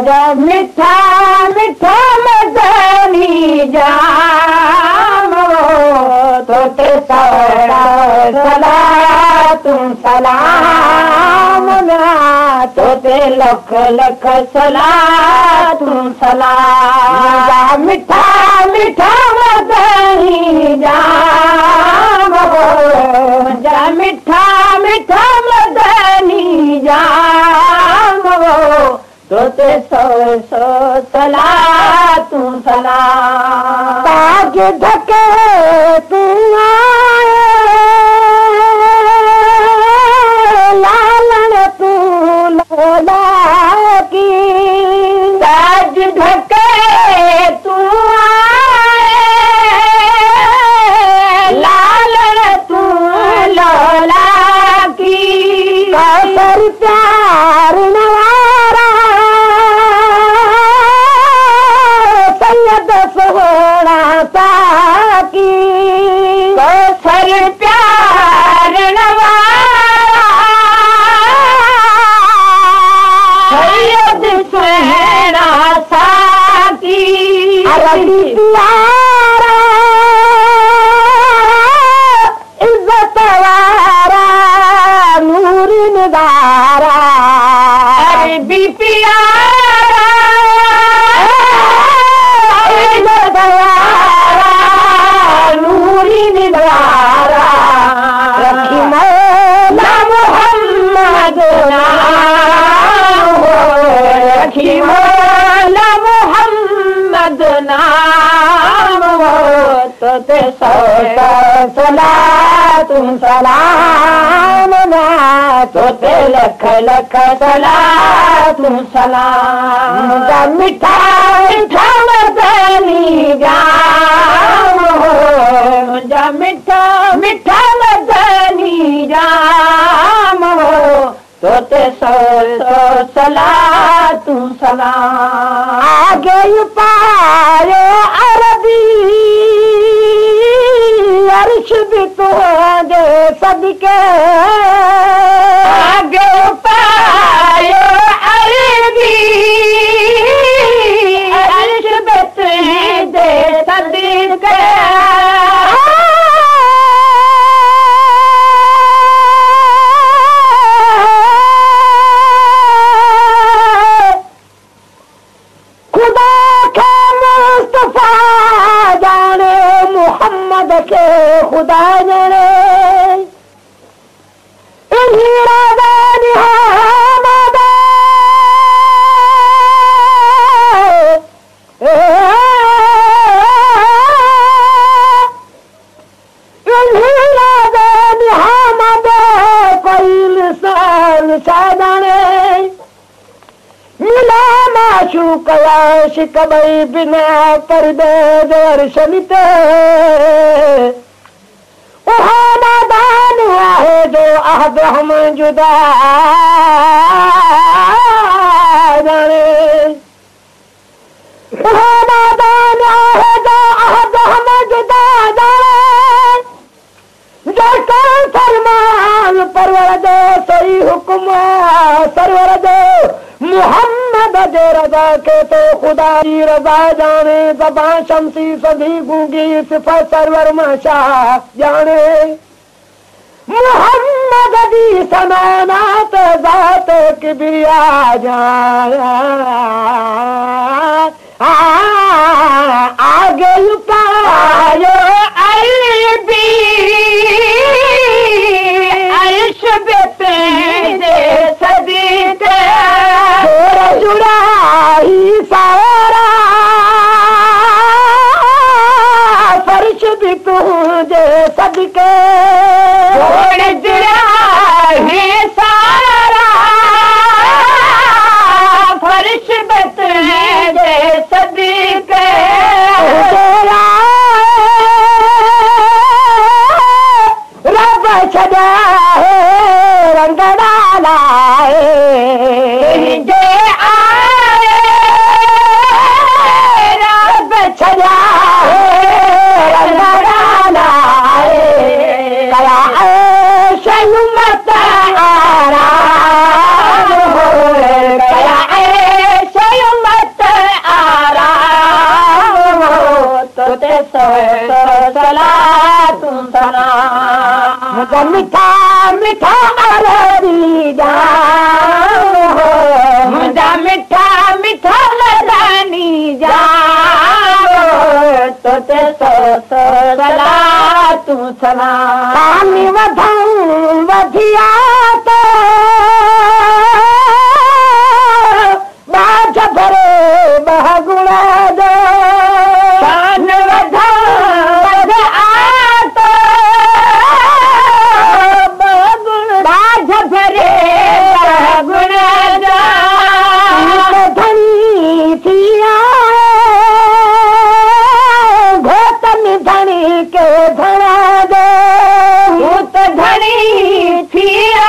मिठा मिठा मदनी जाम तोते सलातूं सलाम तोते लख लख सलातूं सलाम मिठा मिठा मदनी जाम मिठा मिठा मदनी जाम तोते सौ सौ सलातूं सलाम ताज ढके तूं लालण तूं लोला की ताज ढके तूं लालण तूं लोला की कसर प्यार नवारा सैयद सोहरा साकी कसर प्यार नवारा सैयद सोहरा साकी अरबी प्यारा इज्जत वारा नूर नगारा अरबी प्यारा इज्जत वारा नूर नगारा रखी मौला मोहम्मद नाम रखी मौला मोहम्मद नाम तोते सौ सलातूं सलाम तोते लख लख सलातूं सलाम मिठा मिठा मदनी जाम मिठा मिठा मदनी जाम तोते सौ सौ सलातूं सलाम आगे पायो अरबी अर्श भी तुझे सदके आगे पायो अरबी अर्श भी तुझे सदके खुदा के मुस्तफा जाने मोहम्मद के खुदा जाने इन्हीं राजा निहामद इन्हीं राजा निहामद कोई लिसान साजाने मिला माशूक आशिक बई बिना पर्दे अर्श मिटे वहाँ नादान है जो अहद हम जुदा जाने वहाँ नादान है जो अहद हम जुदा जाने जो कौन फरमान परवर दे सही हुक्म सरवर दे मोहम्मद दे रजा के तो खुदा की रजा जाने ज़बां शम्सी सभी गूंगी सिफ़त सरवर माशा जाने मोहम्मद दी समानात ज़ात किबरिया जाने आगे लुकायो अरबी अर्श पे दे सदके जुड़ा ही सारा फर्श भी तुझे सदके जुड़ा ही सारा फर्श भी तुझे सदके रब छड़ा है रंग डाला है छड़ा है रंग डाला है कया मिठा मिठा अरबी जाम मुंहिंजा मिठा मिठा मदानी जाम तो ते सलातूं सलाम पानी वधूं वधिया तो बाज भरे बहुगुणा दो शान वधा वधा तो बहुगुण बाज भरे बहुगुणा दो धनी थिया घोतन धनी के धना दो भूत धनी थिया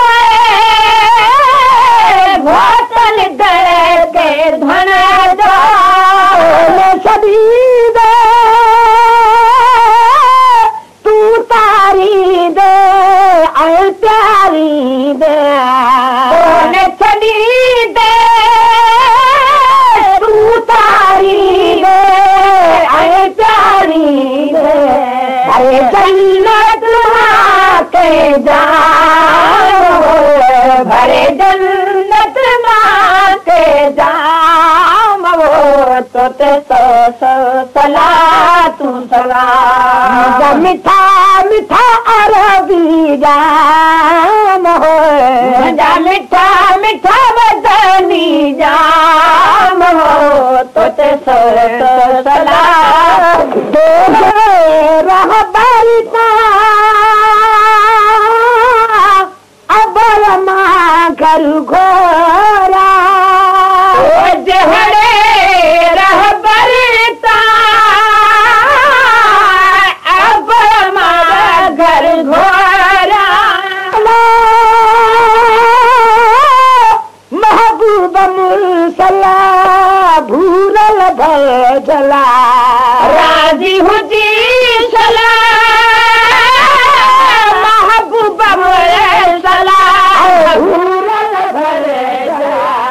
घोतन के धना दो सभी दे तू तारी दे ऐं प्यारी दे छड़ी दे तू तारी दे ऐं प्यारी दे अरे जन्नत के जाम भरे जन्नत के जाम तो ते सलातूं सलाम मिठा मिठा अरबी जाम मुंहिंजा मिठा मिठा मदनी जाम तो ते सलाम रहबरी अबर मां घर घोरा जहड़े रहबर अबर मां घर घोरा महबूब मुर्सला भूलल भजला राजी हुजी सला महबूब मुर्सला भूलल भजला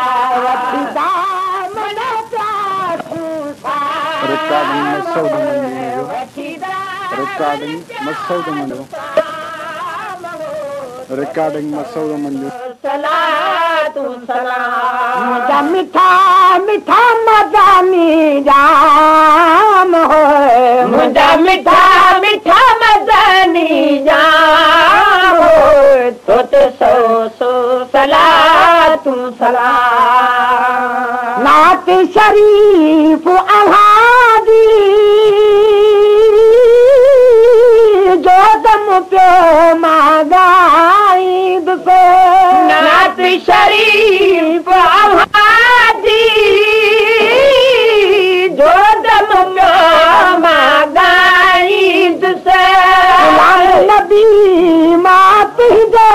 recording Masoud Manju सलातूं सलाम मुंहिंजा मिठा मिठा मदानी जाम मुंहिंजा मिठा मिठा मदानी जाम तो ते सलातूं सलाम नात शरीफ अहादी जो दम पियो मागाईद पे नात शरीफ अहादी जो दम पियो मागाईद से नबी मात जो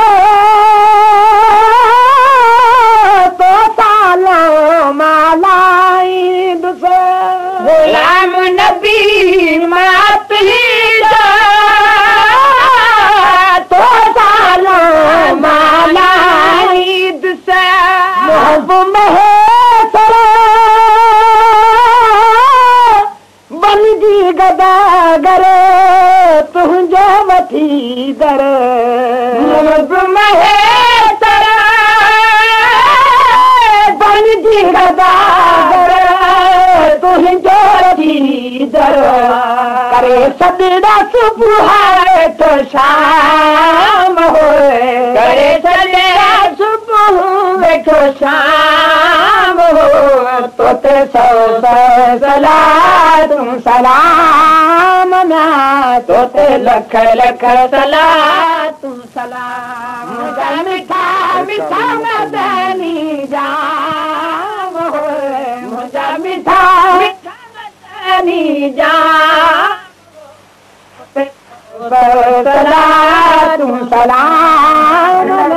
तो सालो मालाईद से गुलाम नबी मात जो तो सालो मालाईद से मोहब महेसर बन जी गदागर तुंहिंजो वठी दर मोहब महेसर बन जी गदागर तुंहिंजो वठी दर करे सॼा सुबुह तो शाम करे सॼा सुबुह वेठो शाम तो ते सलातूं सलाम तो ते लख लख सलातूं सलाम मुंहिंजा मिठा मिठा मदनी जाम मुंहिंजा मिठा मिठा मदनी जाम सलातूं सलाम